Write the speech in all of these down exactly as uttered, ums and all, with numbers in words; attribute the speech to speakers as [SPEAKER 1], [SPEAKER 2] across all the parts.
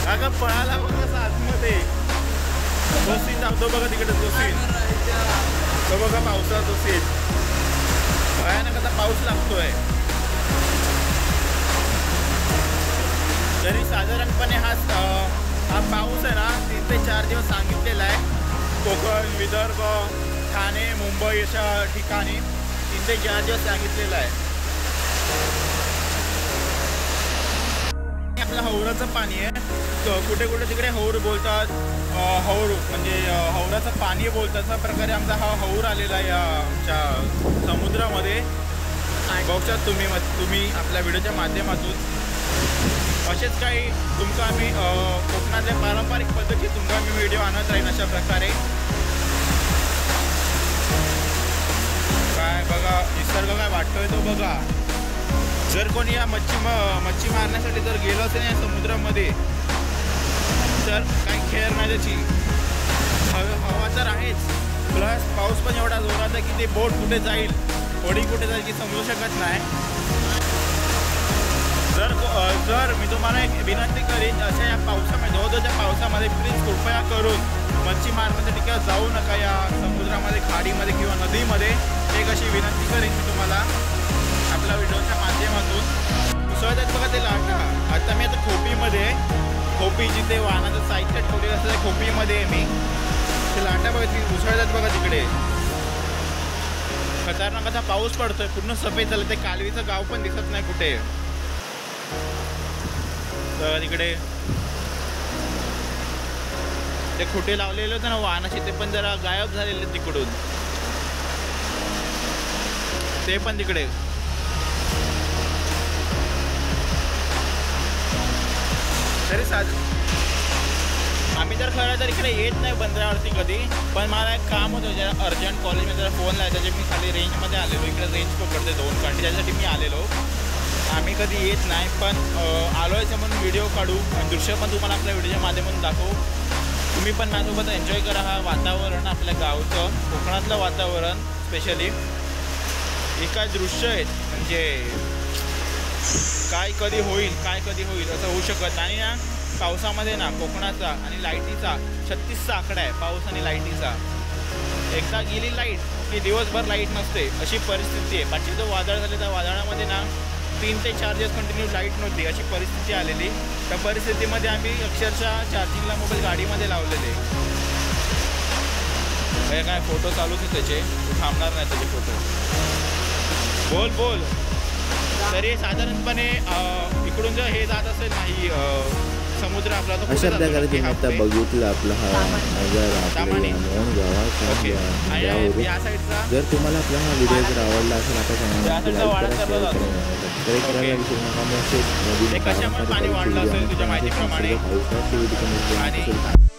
[SPEAKER 1] अगं पळाला बघा आतमध्ये तो सीन दाखवतो बघा तिकडे तो सीन तो बघा पावसाचा तो सीन भयानक आता पाऊस लागतोय. तरी साधारणपणे हा हा पाऊस आहे ना तीन ते चार दिवस सांगितलेला आहे. कोकण विदर्भ ठाणे मुंबई अशा ठिकाणी तीन ते चार दिवस सांगितलेलं आहे. आपलं हौराचं पाणी आहे. कुठे कुठे तिकडे हौर बोलतात. हौर म्हणजे हौराचं पाणी बोलतात. अशा प्रकारे आमचा हा हौर आलेला आहे या आमच्या समुद्रामध्ये. बघतात तुम्ही तुम्ही आपल्या व्हिडिओच्या माध्यमातून असेच काही तुमका आम्ही कोकणातल्या पारंपरिक पद्धती तुमका आम्ही व्हिडिओ आणत राहीन अशा प्रकारे. काय बघा निसर्ग काय वाटतोय तो बघा. जर कोणी या मच्छी मच्छी मारण्यासाठी जर गेलो असेल या समुद्रामध्ये तर काही खेळ नाही त्याची. हवा तर आहेच प्लस पाऊस पण एवढा जोरात आहे की ते बोट कुठे जाईल होडी कुठे जाईल की समजू शकत नाही. जर जर मी तुम्हाला एक विनंती करीन अशा या पावसामध्ये धोधोच्या पावसामध्ये प्लीज कृपया करून मच्छी मारण्यासाठी किंवा जाऊ नका या समुद्रामध्ये खाडीमध्ये किंवा नदीमध्ये. एक अशी विनंती करीन मी तुम्हाला आपल्या व्हिडिओच्या माध्यमातून. उसळतात बघा ते लाटा. आता मी आता खोपीमध्ये खोपी जिथे वाहनाचं साहित्य ठेवलेलं असतं त्या खोपीमध्ये आहे मी. ते लाटा बघा ती उसळतात बघा तिकडे. खतरनाक असा पाऊस पडतोय. पूर्ण सफेद झालं. ते कालवीचं गाव पण दिसत नाही कुठे. तर तिकडे ते खोटे लावलेले होते ना वाहनाचे ते पण जरा गायब झालेले तिकडून. ते पण तिकडे तरी साध आम्ही तर खरं तर इकडे येत नाही बंदरावरती कधी. पण मला एक काम होतं जरा अर्जंट कॉलेजमध्ये जरा फोन लावायचा. त्याचे मी खाली रेंजमध्ये आलेलो. इकडे रेंज पकडते दोन घंटे त्यासाठी मी आलेलो. आम्ही कधी येत नाही पण आलो आहे म्हणून व्हिडिओ काढू आणि दृश्य पण तुम्हाला आपल्या व्हिडिओच्या माध्यमातून दाखवू. तुम्ही पण माझ्यासोबत एन्जॉय करा हा वातावरण आपल्या गावचं कोकणातलं वातावरण. स्पेशली हे काय दृश्य आहेत म्हणजे काय कधी होईल काय कधी होईल असं होऊ शकत नाही ना. पावसामध्ये ना कोकणाचा आणि लाईटीचा छत्तीसचा आकडा आहे पाऊस आणि लाईटीचा. एकदा गेली लाईट की दिवसभर लाईट नसते अशी परिस्थिती आहे. बाकी जो वादळ झाले त्या वादळामध्ये ना तीन ते चार दिवस कंटिन्यू लाईट नव्हती अशी परिस्थिती आलेली. त्या परिस्थितीमध्ये आम्ही अक्षरशः चार्जिंगला मोबाईल गाडीमध्ये लावलेले. हे काय फोटो चालूच आहे त्याचे थांबणार नाही त्याचे फोटो. बोल बोल. तरी साधारणपणे इकडून जर हे जात असेल नाही समुद्र आपला तो
[SPEAKER 2] अशा प्रकारे तुम्ही आता बघितलं आपला हा नजारा मोहन गावात. जर तुम्हाला आपला हा व्हिडिओ जर आवडला असेल आता चॅनल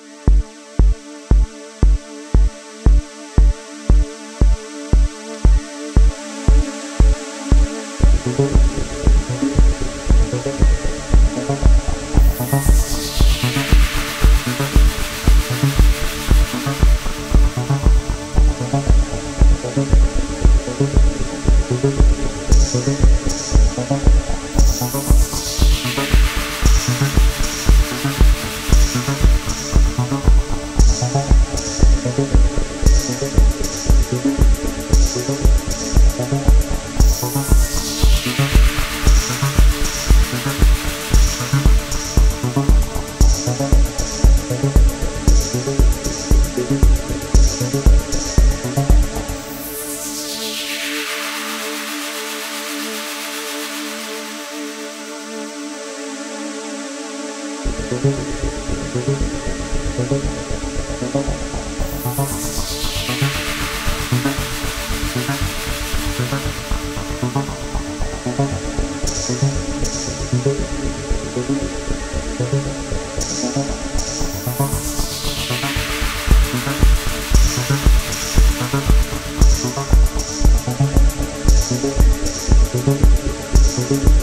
[SPEAKER 2] Thank you.